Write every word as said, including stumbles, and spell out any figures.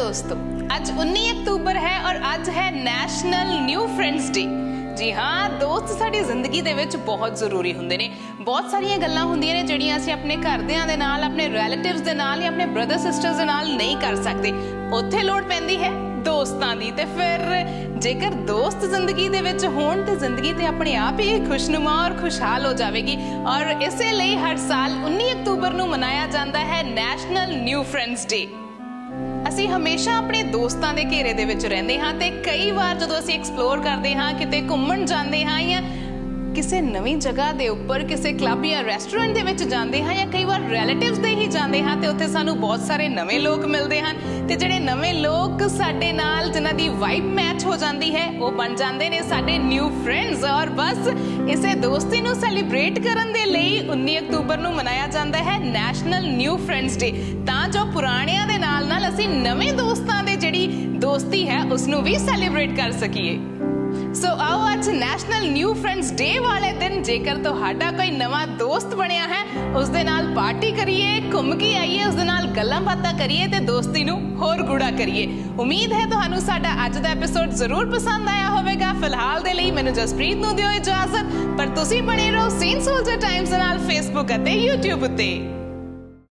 दोस्तों, आज उन्नीस अक्तूबर है और आज है नैशनल न्यू फ्रेंड्स डे। जी हाँ, दोस्त साडी जिंदगी दे विच बहुत जरूरी हुंदे ने। बहुत सारियां गल्लां हुंदियां ने जिहड़ियां असीं अपने घरदियां दे नाल, अपने रिलेटिव्स दे नाल या अपने ब्रदर सिस्टर्स दे नाल नहीं कर सकदे। उत्थे लोड़ पैंदी है दोस्तां दी। ते फिर जेकर दोस्त जिंदगी दे विच होण ते जिंदगी ते अपने आप ही खुशनुमा और खुशहाल हो जाएगी। और इसे लई हर साल उन्नीस अक्तूबर नूं मनाया जाता है नैशनल न्यू फ्रेंड्स डे। ਅਸੀਂ हमेशा अपने दोस्तों के घेरे दे विच रहिंदे हां ते कई बार जदों ਅਸੀਂ एक्सप्लोर करते हाँ, किते घुम्मण जाते हाँ या किसी नवी जगह के उपर किसी क्लब या रेस्टोरेंट दे विच जाते हाँ या कई बार रिलेटिव्स दे ही जाते हाँ तो उत्थे सानू बहुत सारे नवे लोग मिलते हैं। तो जिहड़े नवे लोग साडे नाल जिन्हां दी वाइब मैच हो जाती है वो बन जाते हैं साडे न्यू फ्रेंड्स। और बस इसे दोस्ती नूं सैलीब्रेट करन दे लई उन्नीस अक्तूबर नूं मनाया जाता है नैशनल न्यू फ्रेंड्स डे, तां जो पुराणियां दे नाल नाल असीं नवे दोस्तां दे जिहड़ी दोस्ती है उसनूं भी सैलीब्रेट कर सकीए। सो so, आओ अज नैशनल न्यू फ्रेंड्स डे वाले दिन जेकर तुहाडा कोई नवा दोस्त बनिया है उस दे नाल पार्टी करिए, घूम के आइए, उस दे नाल गल्लां बातां करिए ते दोस्ती नूं होर गूढ़ा करिए। उम्मीद है तुहानूं साडा अज दा एपीसोड जरूर पसंद आया होवेगा। फिलहाल दे लई मैनूं जसप्रीत नूं दिओ इजाजत, पर तुसीं बने रहो सेंट सोल्जर टाइम्स दे नाल फेसबुक अते यूट्यूब उत्ते।